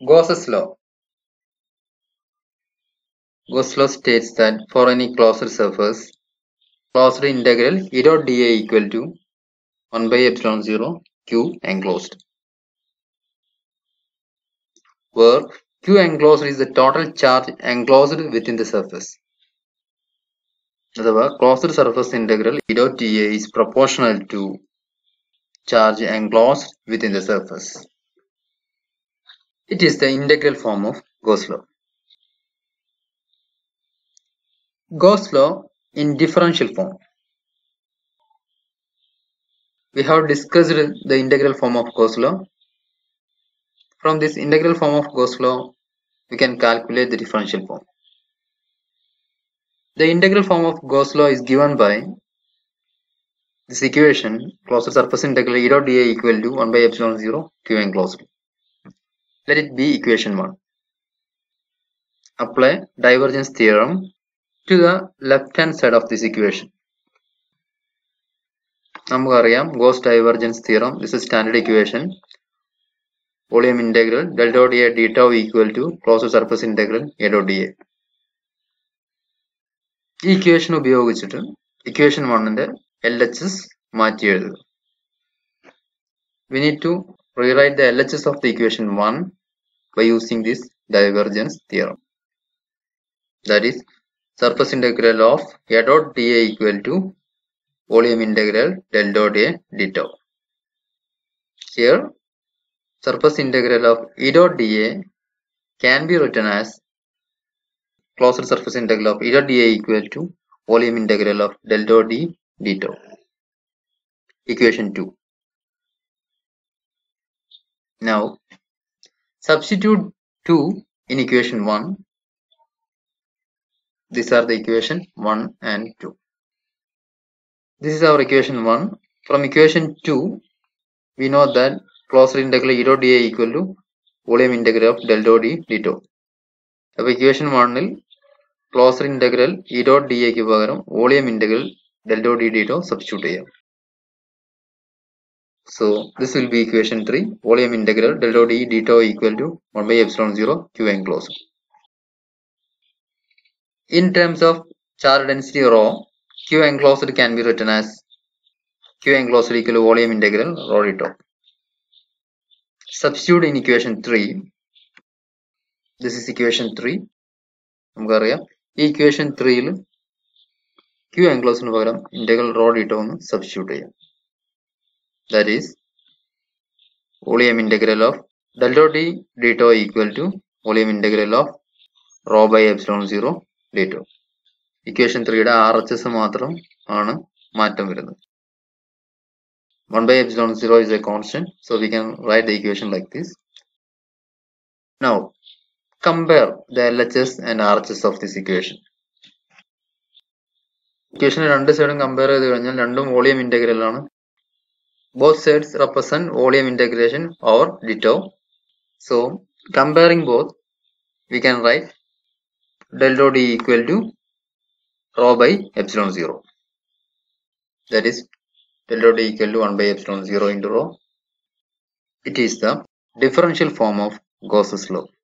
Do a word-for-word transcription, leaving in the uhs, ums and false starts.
Gauss's law. Gauss's law states that for any closed surface, closed integral E dot dA equal to one by epsilon zero Q enclosed, where Q enclosed is the total charge enclosed within the surface. The closed surface integral E dot dA is proportional to charge enclosed within the surface. It is the integral form of Gauss law. Gauss law in differential form. We have discussed the integral form of Gauss law. From this integral form of Gauss law, we can calculate the differential form. The integral form of Gauss law is given by this equation: closed surface integral E dot dA equal to one by epsilon zero Q enclosed. Let it be equation one. Apply divergence theorem to the left hand side of this equation. നമുക്കറിയാം Gauss divergence theorem. This is standard equation. Volume integral del dot A d tau equal to closed surface integral A dot dA. ഈ equation ഉപയോഗിച്ചിട്ട് equation വണ്ണിന്റെ L H S മാറ്റി എഴുതുക. We need to rewrite the L H S of the equation one by using this divergence theorem. That is, surface integral of A dot dA equal to volume integral del dot A d tau. Here, surface integral of E dot dA can be written as closed surface integral of E dot dA equal to volume integral of del dot D d tau. Equation two. Now, substitute two in equation one. These are the equation one and two. This is our equation one. From equation two, we know that closed integral E dot dA equal to volume integral of del dot D d tau. So, equation one il closed integral E dot dA ക്ക് പകരം volume integral del dot D d tau substitute ചെയ്യാം. So, this will be equation three. Volume integral del dot D d tau equal to one by epsilon zero Q enclosed. In terms of charge density rho, Q enclosed can be written as Q enclosed equal to volume integral rho d tau. Substitute in equation three. This is equation three. നമുക്കറിയാം ഈ equation three ൽ Q enclosed ന് പകരം integral rho d tau എന്ന് substitute ചെയ്യാം. That is, volume integral of del dot D d tau equal to volume integral of rho by epsilon zero d tau. Equation three യുടെ R H S മാത്രം ആണ് മാറ്റം വരുന്നത്. one by epsilon zero is a constant, so we can write the equation like this. Now, compare the L H S and R H S of this equation. Equation രണ്ട് സൈഡും compare ചെയ്ത് കഴിഞ്ഞാൽ രണ്ടും volume integral ആണ്. Both sides represent volume integration over d tau. So, comparing both, we can write del dot D equal to rho by epsilon zero. That is, del dot D equal to one by epsilon zero into rho. It is the differential form of Gauss's law.